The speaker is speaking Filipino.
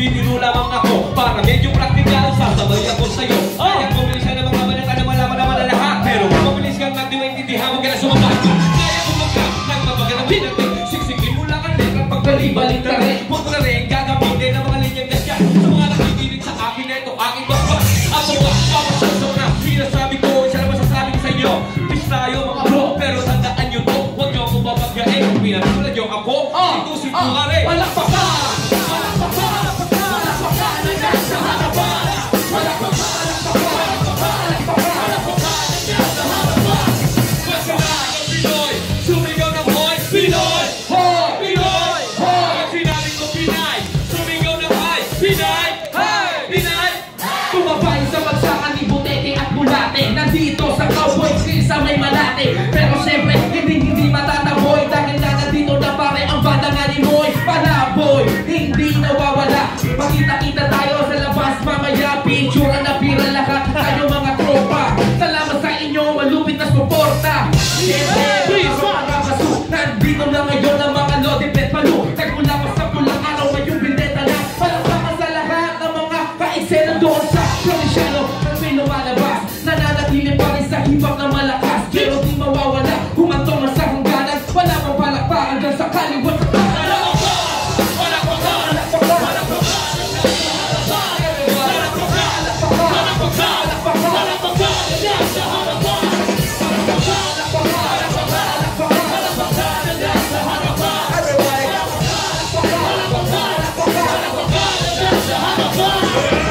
nagbibiro lamang ako. Para medyo praktikal, sasabay ako sa'yo. Kaya pumilis ka ng mga balita na malaman naman na lahat. Pero kung pumilis ka natin maintindihan mo ka na sumabat. Kaya kumagka, nagmabagal ang pinagpin. Siksikin mo lang ang letra pagbalik-balik na rin. Huwag mo na rin gagamitin ang mga linyang gasya. Sa mga nakikinig sa akin na ito, aking basbas. Ako ba, papasasaw na. Sinasabi ko, siya na masasabi ko sa inyo. Peace tayo mga bro, pero tandaan nyo to. Huwag nyo akong babagyain. Kung pinatulad nyo ako, itusin ko nga rin. Palakpakan! Nandito sa cowboy sa may malate. Pero siyempre hindi matataboy. Dahil na nandito na pare ang banda nga ni Moy Palaboy. Hindi nawawala. Makita-kita tayo sa labas mamaya. Picture na pira lahat tayo mga tropa. Salamat sa inyo malupit na suporta. Siyempre mga baso. Nandito na ngayon ang mga Lodi Pet Palu. Nagmula pa sa pulang araw ngayong bindeta na. Palakpakan sa lahat ng mga kaisena doon sa Provinciano. Nang lumalabas nananatili pa rin sa hip-hop na malakas. Pero di mawawala, humantong man sa hangganan. Wala pang palakpakan dyan sa kaliwat. Everybody.